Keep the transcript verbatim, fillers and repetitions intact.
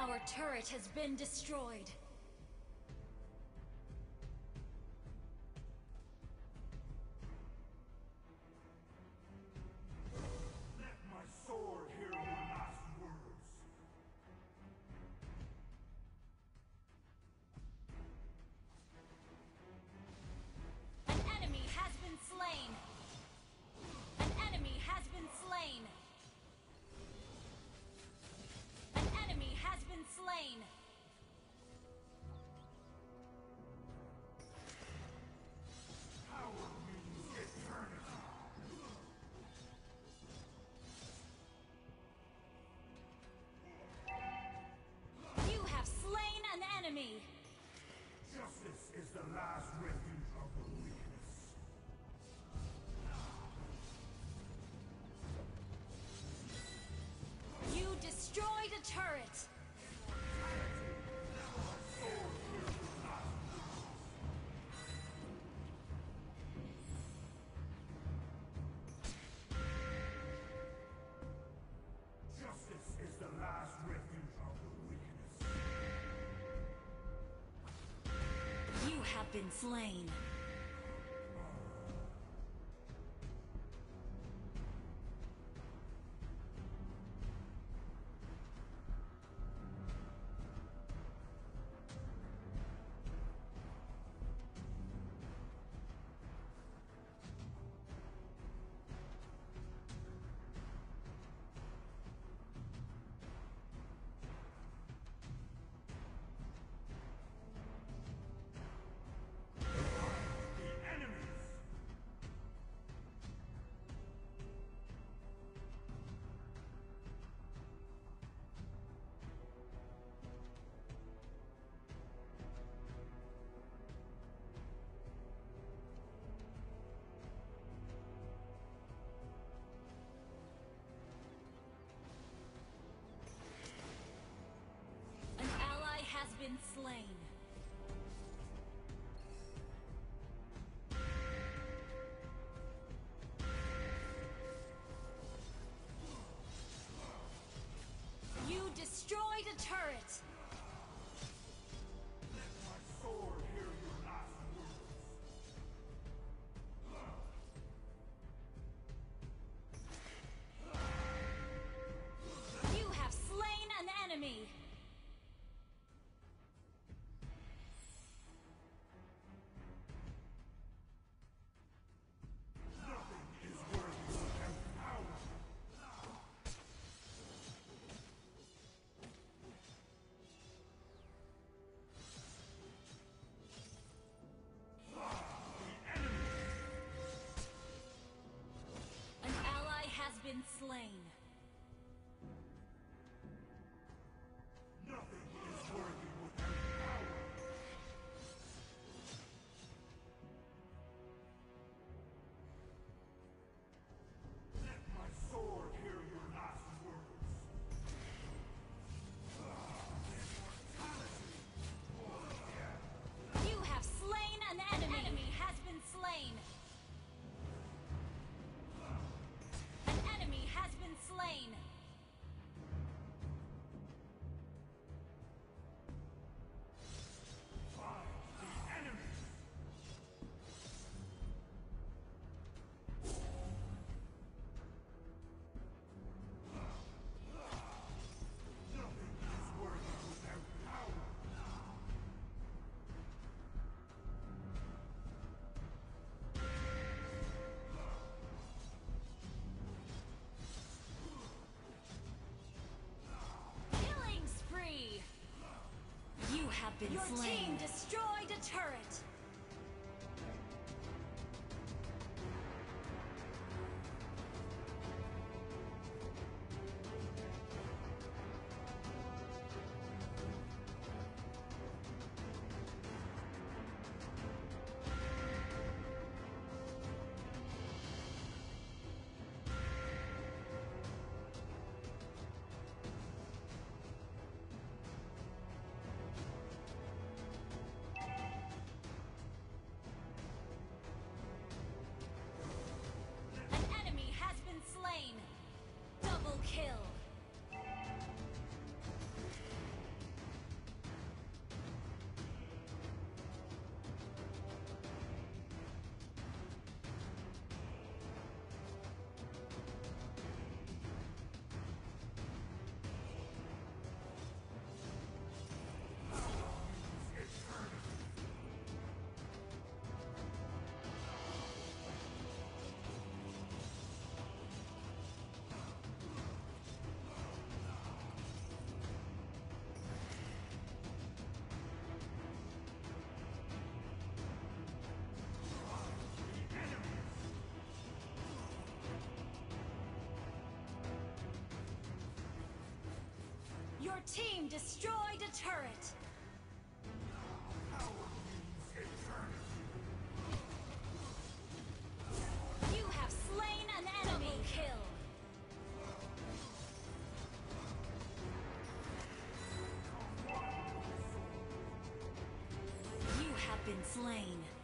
Our turret has been destroyed. Let my sword hear your last words. An enemy has been slain. An enemy has been slain. An enemy has been slain. Power means eternity. You have slain an enemy. Justice is the last refuge of the weakness. You destroyed a turret. Justice is the last refuge of the weakness. You have been slain. The enemies! An ally has been slain. You destroyed a turret. Let my sword hear your last words. You have slain an enemy. Nothing is worthy without power. The enemies! An ally has been slain. Nothing is worthy without power. Let my sword hear your last words. You have slain an enemy. An enemy has been slain. An enemy has been slain. Find the enemies! Nothing is worthy without power. Killing spree. You have been Your slain. team destroyed a turret. team destroyed a turret. You have slain an enemy. Double kill. You have been slain.